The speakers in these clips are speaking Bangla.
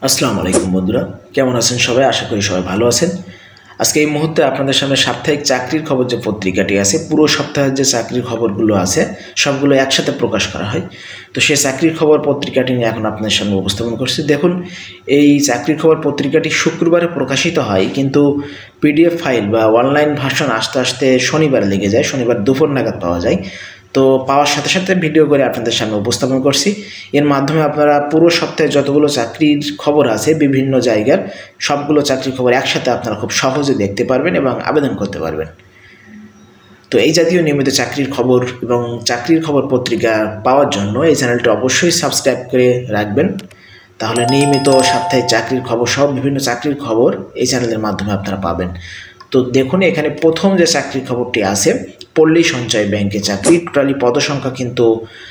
আসসালামু আলাইকুম বন্ধুরা, কেমন আছেন সবাই? আশা করি সবাই ভালো আছেন। আজকে এই মুহূর্তে আপনাদের সামনে সাপ্তাহিক চাকরির খবর যে পত্রিকাটি আছে, পুরো সপ্তাহের যে চাকরির খবরগুলো আছে সবগুলো একসাথে প্রকাশ করা হয়। তো সেই চাকরির খবর পত্রিকাটি নিয়ে এখন আপনাদের সামনে উপস্থাপন করছি। দেখুন, এই চাকরির খবর পত্রিকাটি শুক্রবারে প্রকাশিত হয়, কিন্তু পিডিএফ ফাইল বা অনলাইন ভার্সন আসতে আসতে শনিবার লেগে যায়, শনিবার দুপুর নাগাদ পাওয়া যায়। তো পাওয়ার সাথে সাথে ভিডিও করে আপনাদের সামনে উপস্থাপন করছি। এর মাধ্যমে আপনারা পুরো সপ্তাহে যতগুলো চাকরির খবর আছে বিভিন্ন জায়গার সবগুলো চাকরির খবর একসাথে আপনারা খুব সহজে দেখতে পারবেন এবং আবেদন করতে পারবেন। তো এই জাতীয় নিয়মিত চাকরির খবর এবং চাকরির খবর পত্রিকা পাওয়ার জন্য এই চ্যানেলটি অবশ্যই সাবস্ক্রাইব করে রাখবেন। তাহলে নিয়মিত সাপ্তাহিক চাকরির খবর সব বিভিন্ন চাকরির খবর এই চ্যানেলের মাধ্যমে আপনারা পাবেন। তো দেখুন, এখানে প্রথম যে চাকরির খবরটি আছে, পল্লী সঞ্চয় ব্যাংকে চাকরি। টোটালি পদসংখ্যা কিন্তু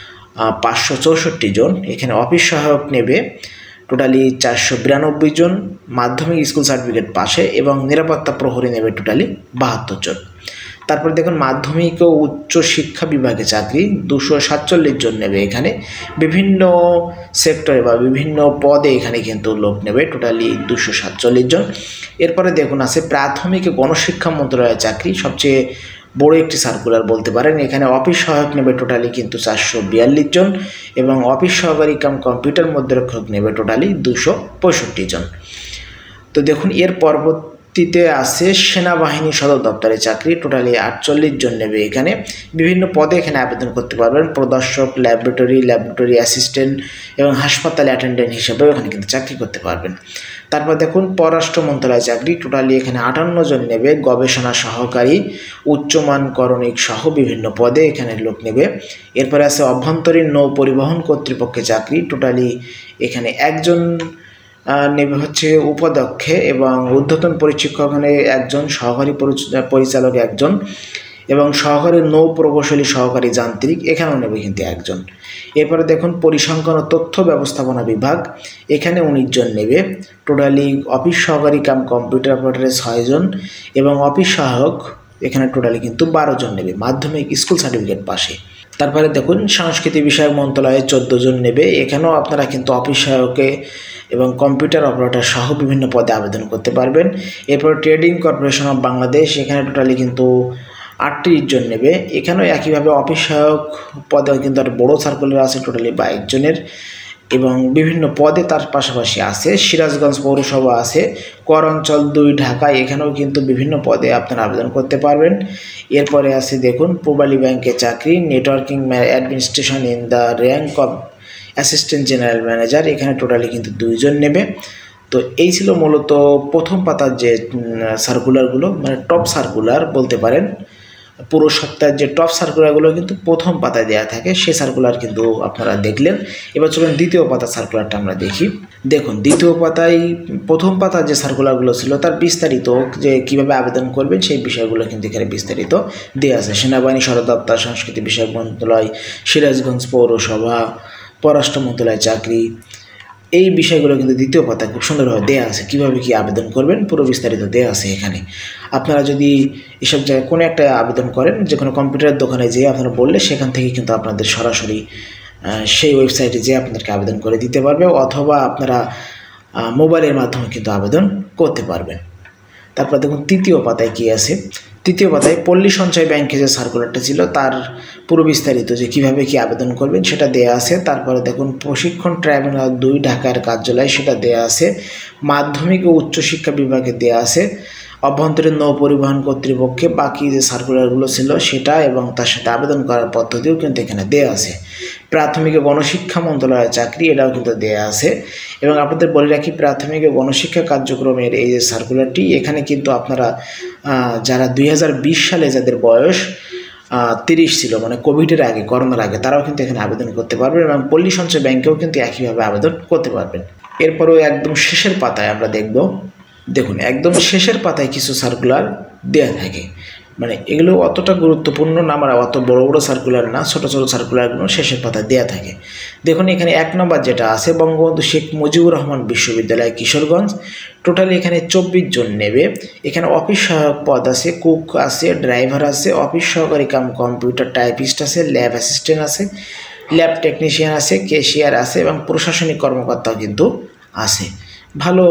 564 জন। এখানে অফিস সহায়ক নেবে টোটালি 492 জন, মাধ্যমিক স্কুল সার্টিফিকেট পাশে, এবং নিরাপত্তা প্রহরী নেবে টোটালি 72 জন। তারপরে দেখুন, মাধ্যমিক ও উচ্চ শিক্ষা বিভাগে চাকরি 247 জন নেবে। এখানে বিভিন্ন সেক্টরে বা বিভিন্ন পদে এখানে কিন্তু লোক নেবে টোটালি 247 জন। এরপরে দেখুন আছে প্রাথমিক ও গণশিক্ষা মন্ত্রণালয়ের চাকরি, সবচেয়ে বড় একটি সার্কুলার বলতে পারেন। এখানে অফিস সহায়ক নেবে টোটালি কিন্তু 442 জন, এবং অফিস সহকারী কাম কম্পিউটার মধ্যরক্ষক নেবে টোটালি 265 জন। তো দেখুন, এর পরবর্তীতে আছে সেনাবাহিনী সদর দপ্তরে চাকরি, টোটালি 48 জন নেবে। এখানে বিভিন্ন পদে এখানে আবেদন করতে পারবেন, প্রদর্শক, ল্যাবরেটরি অ্যাসিস্ট্যান্ট এবং হাসপাতাল অ্যাটেন্ডেন্ট হিসেবেও এখানে কিন্তু চাকরি করতে পারবেন। তারপর দেখুন, পররাষ্ট্র মন্ত্রণালয় চাকরি, টোটালি এখানে 58 জন নেবে। গবেষণা সহকারী, উচ্চমান করণিক সহ বিভিন্ন পদে এখানে লোক নেবে। এরপরে আছে অভ্যন্তরীণ নৌ পরিবহন কর্তৃপক্ষে চাকরি, টোটালি এখানে একজন নেবে হচ্ছে উপাধ্যক্ষে, এবং ঊর্ধ্বতন পরিশিক্ষক একজন, সহকারী পরিচালক একজন, এবং সহকারী নৌ প্রকৌশলী সহকারী যান্ত্রিক এখানেও নেবে কিন্তু একজন। এরপরে দেখুন, পরিসংখ্যান ও তথ্য ব্যবস্থাপনা বিভাগ, এখানে 19 জন নেবে। টোটালি অফিস সহকারী কাম কম্পিউটার অপারেটরে 6 জন, এবং অফিস সহায়ক এখানে টোটালি কিন্তু 12 জন নেবে, মাধ্যমিক স্কুল সার্টিফিকেট পাশে। তারপরে দেখুন, সাংস্কৃতিক বিষয়ক মন্ত্রণালয়ে 14 জন নেবে। এখানেও আপনারা কিন্তু অফিস সহায়কে এবং কম্পিউটার অপারেটর সহ বিভিন্ন পদে আবেদন করতে পারবেন। এরপর ট্রেডিং কর্পোরেশন অফ বাংলাদেশ, এখানে টোটালি কিন্তু 38 জন নেবে। এখানেও একইভাবে অফিস সহায়ক পদে কিন্তু একটা বড়ো সার্কুলার আছে, টোটালি 22 জনের, এবং বিভিন্ন পদে তার পাশাপাশি আছে। সিরাজগঞ্জ পৌরসভা আছে, কর অঞ্চল 2 ঢাকা, এখানেও কিন্তু বিভিন্ন পদে আপনারা আবেদন করতে পারবেন। এরপরে আছে দেখুন, পূবালী ব্যাংকে চাকরি, networking administration in the rank of assistant general manager, এখানে টোটালি কিন্তু 2 জন নেবে। তো এই ছিল মূলত প্রথম পাতার যে সার্কুলারগুলো, মানে টপ সার্কুলার বলতে পারেন। পুরো সপ্তাহের যে টপ সার্কুলারগুলো কিন্তু প্রথম পাতায় দেওয়া থাকে, সেই সার্কুলার কিন্তু আপনারা দেখলেন। এবার চলুন দ্বিতীয় পাতার সার্কুলারটা আমরা দেখি। দেখুন, দ্বিতীয় পাতায় প্রথম পাতার যে সার্কুলারগুলো ছিল তার বিস্তারিত, যে কীভাবে আবেদন করবেন সেই বিষয়গুলো কিন্তু এখানে বিস্তারিত দেওয়া আছে। সেনাবাহিনী সদর দপ্তর, সংস্কৃতি বিষয়ক মন্ত্রণালয়, সিরাজগঞ্জ পৌরসভা, পররাষ্ট্র মন্ত্রণালয় চাকরি, এই বিষয়গুলো কিন্তু দ্বিতীয় পাতায় খুব সুন্দরভাবে দেওয়া আছে। কীভাবে কী আবেদন করবেন পুরো বিস্তারিত দেওয়া আছে এখানে। আপনারা যদি এসব জায়গায় কোনো একটা আবেদন করেন, যে কোনো কম্পিউটার দোকানে যেয়ে আপনারা বললে সেখান থেকে কিন্তু আপনাদের সরাসরি সেই ওয়েবসাইটে যেয়ে আপনাদেরকে আবেদন করে দিতে পারবে, অথবা আপনারা মোবাইলের মাধ্যমে কিন্তু আবেদন করতে পারবেন। তারপর দেখুন তৃতীয় পাতায় কী আছে। তৃতীয় পাতায় পল্লী সঞ্চয় ব্যাংকে যে সার্কুলারটা ছিল তার পুরো বিস্তারিত, যে কীভাবে কী আবেদন করবেন সেটা দেয়া আছে। তারপরে দেখুন, প্রশিক্ষণ ট্রাইব্যুনাল 2 ঢাকার কার্যালয়, সেটা দেয়া আছে। মাধ্যমিক ও উচ্চশিক্ষা বিভাগে দেয়া আছে। অভ্যন্তরীণ নৌ পরিবহন কর্তৃপক্ষে বাকি যে সার্কুলারগুলো ছিল সেটা, এবং তার সাথে আবেদন করার পদ্ধতিও কিন্তু এখানে দেয়া আছে। প্রাথমিক ও গণশিক্ষা মন্ত্রণালয়ের চাকরি, এটাও কিন্তু দেয়া আছে। এবং আপনাদের বলে রাখি, প্রাথমিক ও গণশিক্ষা কার্যক্রমের এই যে সার্কুলারটি, এখানে কিন্তু আপনারা যারা 2020 সালে যাদের বয়স 30 ছিল, মানে কোভিডের আগে, করোনার আগে, তারাও কিন্তু এখানে আবেদন করতে পারবেন, এবং পল্লী সঞ্চয় ব্যাংকেও কিন্তু একইভাবে আবেদন করতে পারবেন। এরপরেও একদম শেষের পাতায় আমরা দেখব। দেখুন, একদম শেষের পাতায় কিছু সার্কুলার দেওয়া থাকে, মানে এগুলো অতটা গুরুত্বপূর্ণ না, মানে অত বড় বড় সার্কুলার না, ছোট ছোট সার্কুলারগুলো শেষের পাতায় দেওয়া থাকে। দেখুন, এখানে 1 নম্বর যেটা আছে, বঙ্গবন্ধু শেখ মুজিবুর রহমান বিশ্ববিদ্যালয় কিশোরগঞ্জ, টোটালি এখানে 24 জন নেবে। এখানে অফিস সহায়ক পদ আছে, কুক আছে, ড্রাইভার আছে, অফিস সহকারী কাম কম্পিউটার টাইপিস্ট আছে, ল্যাব অ্যাসিস্ট্যান্ট আছে, ল্যাব টেকনিশিয়ান আছে, ক্যাশিয়ার আছে, এবং প্রশাসনিক কর্মকর্তাও কিন্তু আছে। ভালো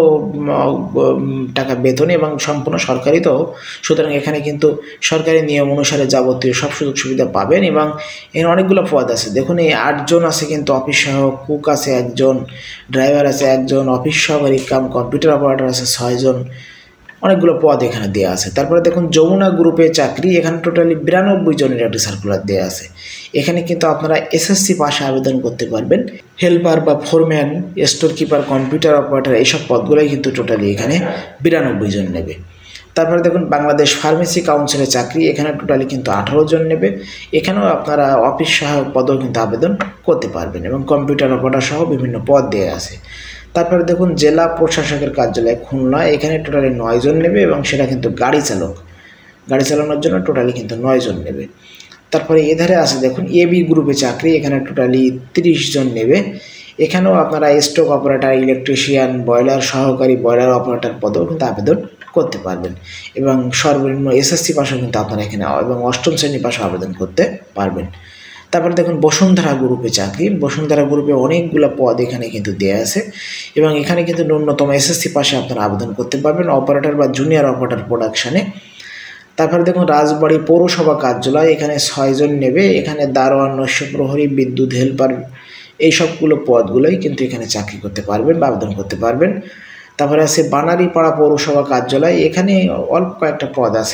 টাকা বেতন এবং সম্পূর্ণ সরকারি, তো সুতরাং এখানে কিন্তু সরকারি নিয়ম অনুসারে যাবতীয় সব সুযোগ সুবিধা পাবেন। এবং এখানে অনেকগুলো পদ আছে, দেখুন এই 8 জন আছে কিন্তু অফিস সহায়ক, কুক আছে 1 জন, ড্রাইভার আছে 1 জন, অফিস সহকারী কাম কম্পিউটার অপারেটর আছে 6 জন, অনেকগুলো পদ এখানে দেওয়া আছে। তারপরে দেখুন যমুনা গ্রুপে চাকরি, এখানে টোটালি 92 জনের একটি সার্কুলার দেওয়া আছে। এখানে কিন্তু আপনারা এসএসসি পাশে আবেদন করতে পারবেন। হেল্পার বা foreman, store keeper, computer operator, এইসব পদগুলোই কিন্তু টোটালি এখানে 92 জন নেবে। তারপরে দেখুন বাংলাদেশ ফার্মেসি কাউন্সিলের চাকরি, এখানে টোটালি কিন্তু 18 জন নেবে। এখানেও আপনারা অফিস সহায়ক পদেও কিন্তু আবেদন করতে পারবেন এবং কম্পিউটার অপারেটর সহ বিভিন্ন পদ দেওয়া আছে। তারপরে দেখুন জেলা প্রশাসকের কার্যালয় খুলনা, এখানে টোটালি 9 জন নেবে এবং সেটা কিন্তু গাড়ি চালানোর জন্য টোটালি কিন্তু 9 জন নেবে। তারপরে এধারে আছে দেখুন এবি গ্রুপে চাকরি, এখানে টোটালি 30 জন নেবে। এখানেও আপনারা স্টক অপারেটর, ইলেকট্রিশিয়ান, বয়লার সহকারী, বয়লার অপারেটর পদেও কিন্তু আবেদন করতে পারবেন এবং সর্বনিম্ন এসএসসি পাশও কিন্তু আপনারা এখানে এবং 8ম শ্রেণী পাশও আবেদন করতে পারবেন। তারপরে দেখুন বসুন্ধরা গ্রুপে চাকরি, বসুন্ধরা গ্রুপে অনেকগুলো পদ এখানে কিন্তু দেওয়া আছে এবং এখানে কিন্তু ন্যূনতম এসএসসি পাশে আপনারা আবেদন করতে পারবেন অপারেটর বা জুনিয়র অপারেটর প্রোডাকশানে। তারপরে দেখুন রাজবাড়ী পৌরসভা কার্যালয়, এখানে 6 জন নেবে। এখানে দারোয়ান, নৈশ প্রহরী, বিদ্যুৎ হেল্পার, এই সবগুলো পদগুলোই কিন্তু এখানে চাকরি করতে পারবেন বা আবেদন করতে পারবেন। তারপরে আছে বানারীপাড়া পৌরসভা কার্যালয়, এখানে অল্প কয়েকটা পদ আছে।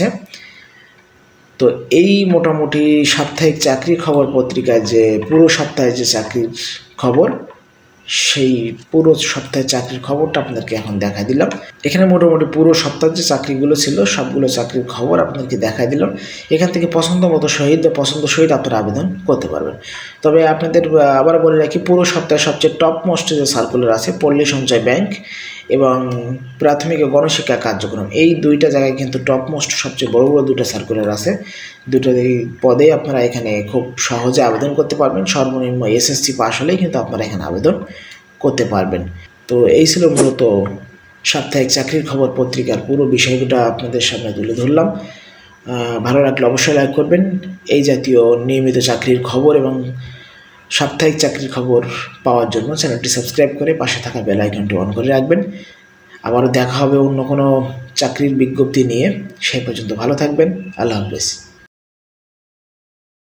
তো এই মোটামুটি সাপ্তাহিক চাকরির খবর পত্রিকায় যে পুরো সপ্তাহে যে চাকরির খবর, সেই পুরো সপ্তাহের চাকরির খবরটা আপনাদেরকে এখন দেখাই দিলাম। এখানে মোটামুটি পুরো সপ্তাহের যে চাকরিগুলো ছিল সবগুলো চাকরির খবর আপনাদেরকে দেখাই দিলাম। এখান থেকে পছন্দ সহিত আপনারা আবেদন করতে পারবেন। তবে আপনাদের আবার বলে রাখি, পুরো সপ্তাহে সবচেয়ে টপ মোস্ট যে সার্কুলার আছে পল্লী সঞ্চয় ব্যাংক এবং প্রাথমিক ও গণশিক্ষা কার্যক্রম, এই 2টা জায়গায় কিন্তু টপ মোস্ট সবচেয়ে বড় 2টা সার্কুলার আছে। 2টা পদে আপনারা এখানে খুব সহজে আবেদন করতে পারবেন। সর্বনিম্ন এসএসসি পাস হলেই কিন্তু আপনারা এখানে আবেদন করতে পারবেন। তো এই ছিল মূলত সাপ্তাহিক চাকরির খবর পত্রিকার পুরো বিষয়টা আপনাদের সামনে তুলে ধরলাম। ভালো লাগলে অবশ্যই লাইক করবেন। এই জাতীয় নিয়মিত চাকরির খবর এবং সাপ্তাহিক চাকরির খবর পাওয়ার জন্য চ্যানেলটি সাবস্ক্রাইব করে পাশে থাকা বেল আইকনটি অন করে রাখবেন। আবারও দেখা হবে অন্য কোনো চাকরির বিজ্ঞপ্তি নিয়ে। সেই পর্যন্ত ভালো থাকবেন। আল্লাহ হাফেজ।